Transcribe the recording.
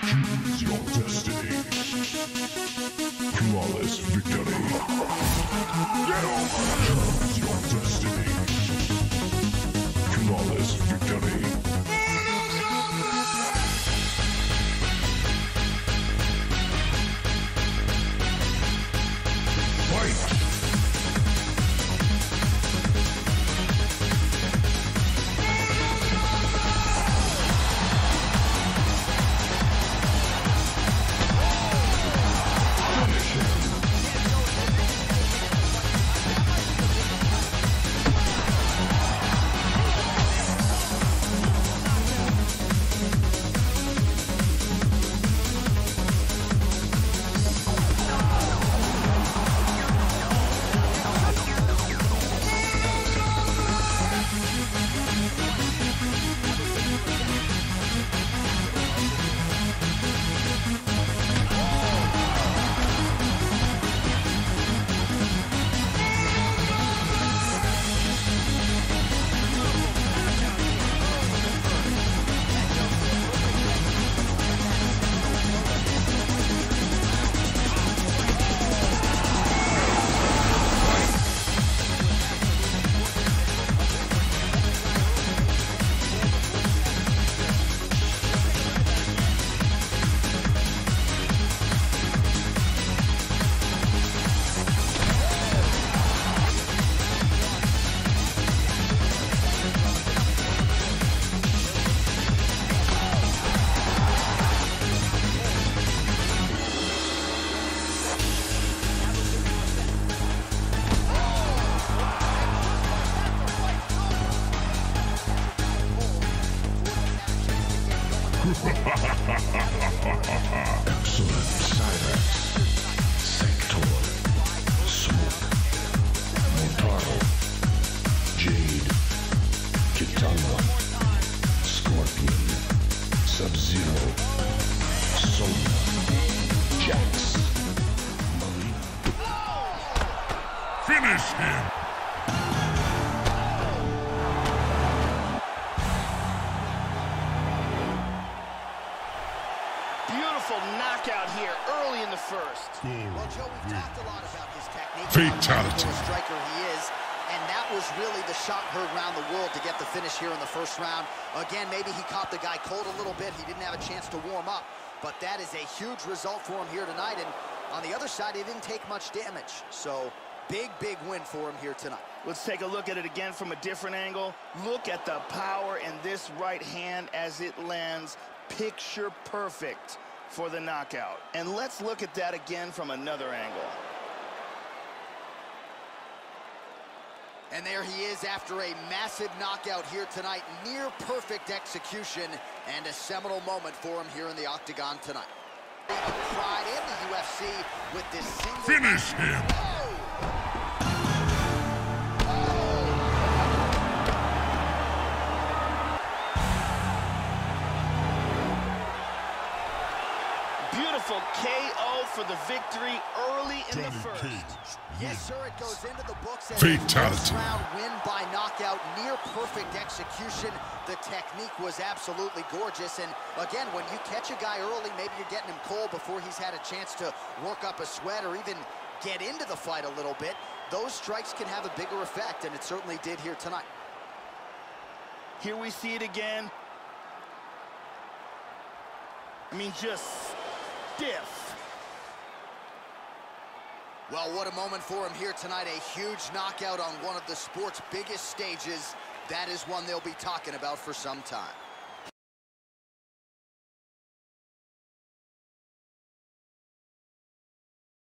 Choose your destiny. Flawless victory. Get over! Choose your destiny. Flawless victory. Fight! Excellent. Cyrax, Sector, Smoke, Motaro, Jade, Kitana, Scorpion, Sub-Zero, Sonya, Jax, Marina. Finish him! Beautiful knockout here early in the first. Well, Joe, we've talked a lot about his technique. Fatality. The striker he is, and that was really the shot heard around the world to get the finish here in the first round. Again, maybe he caught the guy cold a little bit. He didn't have a chance to warm up, but that is a huge result for him here tonight. And on the other side, he didn't take much damage. So big, big win for him here tonight. Let's take a look at it again from a different angle. Look at the power in this right hand as it lands. Picture perfect for the knockout. And let's look at that again from another angle. And there he is after a massive knockout here tonight. Near perfect execution and a seminal moment for him here in the octagon tonight. Pride in the UFC with this single... Finish him! Beautiful KO for the victory early in the first. Yes, sir, it goes into the books as Fatality. a first-round win by knockout, near perfect execution. The technique was absolutely gorgeous, and again, when you catch a guy early, maybe you're getting him cold before he's had a chance to work up a sweat or even get into the fight a little bit. Those strikes can have a bigger effect, and it certainly did here tonight. Here we see it again. I mean, just stiff. Well, what a moment for him here tonight. A huge knockout on one of the sport's biggest stages. That is one they'll be talking about for some time.